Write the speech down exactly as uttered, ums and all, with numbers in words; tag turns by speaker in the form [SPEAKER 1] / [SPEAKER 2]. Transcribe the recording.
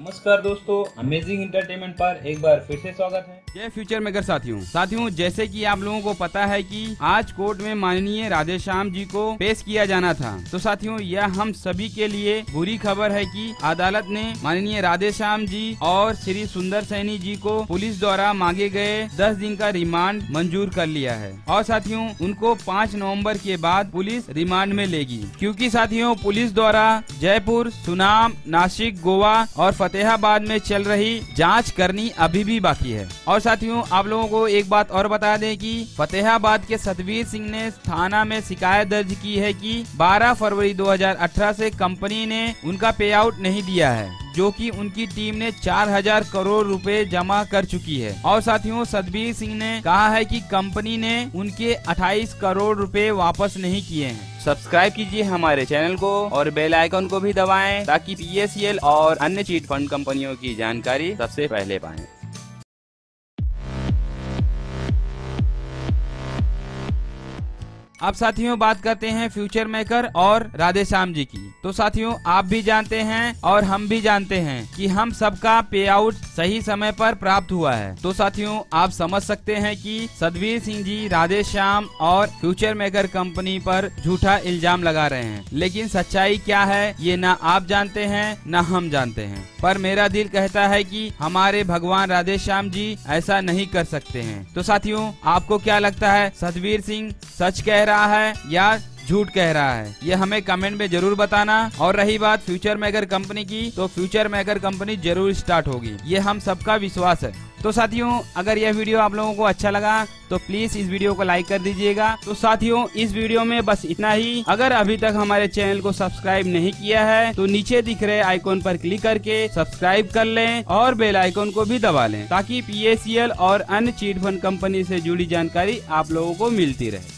[SPEAKER 1] नमस्कार दोस्तों, amazing entertainment पर एक बार फिर से स्वागत है।
[SPEAKER 2] जय फ्यूचर मेकर साथियों साथियों जैसे कि आप लोगों को पता है कि आज कोर्ट में माननीय राधेश्याम जी को पेश किया जाना था। तो साथियों यह हम सभी के लिए बुरी खबर है कि अदालत ने माननीय राधेश्याम जी और श्री सुंदर सैनी जी को पुलिस द्वारा मांगे गए दस दिन का रिमांड मंजूर कर लिया है और साथियों उनको पाँच नवम्बर के बाद पुलिस रिमांड में लेगी, क्योंकि साथियों पुलिस द्वारा जयपुर, सुनाम, नासिक, गोवा और फतेहाबाद में चल रही जांच करनी अभी भी बाकी है। और साथियों आप लोगों को एक बात और बता दें कि फतेहाबाद के सतवीर सिंह ने थाना में शिकायत दर्ज की है कि बारह फरवरी दो हज़ार अठारह से कंपनी ने उनका पे आउट नहीं दिया है, जो कि उनकी टीम ने चार हजार करोड़ रुपए जमा कर चुकी है। और साथियों सतवीर सिंह ने कहा है कि कंपनी ने उनके अट्ठाईस करोड़ रुपए वापस नहीं किए हैं। सब्सक्राइब कीजिए हमारे चैनल को और बेल आइकन को भी दबाएं ताकि पी एस सी एल और अन्य चीट फंड कंपनियों की जानकारी सबसे पहले पाएं। अब साथियों बात करते हैं फ्यूचर मेकर और राधेश्याम जी की। तो साथियों आप भी जानते हैं और हम भी जानते हैं कि हम सबका पे आउट सही समय पर प्राप्त हुआ है। तो साथियों आप समझ सकते हैं कि सतवीर सिंह जी राधेश्याम और फ्यूचर मेकर कंपनी पर झूठा इल्जाम लगा रहे हैं, लेकिन सच्चाई क्या है ये ना आप जानते हैं ना हम जानते हैं। पर मेरा दिल कहता है कि हमारे भगवान राधेश्याम जी ऐसा नहीं कर सकते हैं। तो साथियों आपको क्या लगता है, सतवीर सिंह सच कह रहा है या झूठ कह रहा है, ये हमें कमेंट में जरूर बताना। और रही बात फ्यूचर मेकर कंपनी की, तो फ्यूचर मेकर कंपनी जरूर स्टार्ट होगी, ये हम सबका विश्वास है। तो साथियों अगर यह वीडियो आप लोगों को अच्छा लगा तो प्लीज इस वीडियो को लाइक कर दीजिएगा। तो साथियों इस वीडियो में बस इतना ही। अगर अभी तक हमारे चैनल को सब्सक्राइब नहीं किया है तो नीचे दिख रहे आइकॉन पर क्लिक करके सब्सक्राइब कर लें और बेल आइकॉन को भी दबा लें ताकि पी ए सी एल और अन्य चीट फंड कंपनी से जुड़ी जानकारी आप लोगों को मिलती रहे।